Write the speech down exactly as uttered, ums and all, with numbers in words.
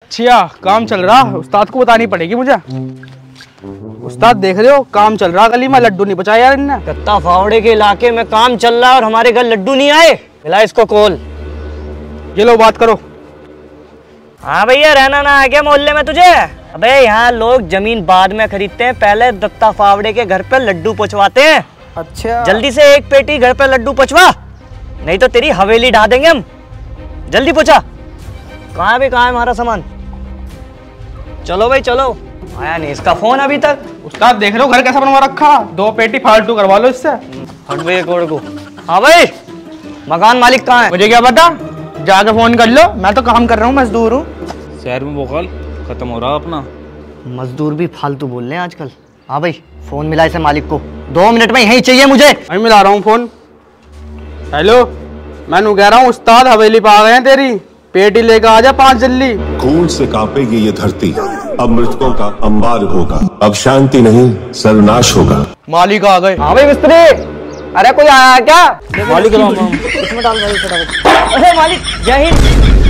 अच्छा काम चल रहा, उस्ताद को बतानी पड़ेगी मुझे। उस्ताद देख रहे हो काम चल रहा गली में, लड्डू नहीं बचाया यार इनने। दत्ता फावड़े के इलाके में काम चल रहा है और हमारे घर लड्डू नहीं आए। मिला इसको कॉल। ये लो बात करो। हाँ भैया, रहना ना आ गया मोहल्ले में तुझे? अबे यहाँ लोग जमीन बाद में खरीदते हैं, पहले दत्ता फावड़े के घर पे लड्डू पहुंचवाते हैं। अच्छा जल्दी से एक पेटी घर पे लड्डू पहुंचवा, नहीं तो तेरी हवेली ढा देंगे हम। जल्दी पहुंचा। कहाँ भी कहाँ है हमारा सामान? चलो भाई चलो। आया नहीं इसका फोन अभी तक। उस्ताद देख रहे हो घर कैसा बनवा रखा, दो पेटी फालतू करवा लो इससे। हट भैया कोड़ को। हाँ भाई, मकान मालिक कहाँ है? मुझे क्या पता, जाके फोन कर लो, मैं तो काम कर रहा हूँ, मजदूर हूँ। शहर में बोकाल खत्म हो रहा अपना। मजदूर भी फालतू बोल रहे हैं आजकल। हाँ भाई, फोन मिला इसे मालिक को, दो मिनट में यही चाहिए मुझे। मैं मिला रहा हूँ फोन। हेलो, मैं कह रहा हूँ उस्ताद हवेली पे आ गए हैं तेरी, पेटी लेकर आ जा पांच जल्दी। खून से कांपेगी ये धरती, अब मृतकों का अंबार होगा, अब शांति नहीं सर्वनाश होगा। मालिक आ गए। हाँ भाई मिस्त्री, अरे कोई आया क्या? मालिक इसमें डाल भाई फटाफट। अरे मालिक जय हिंद।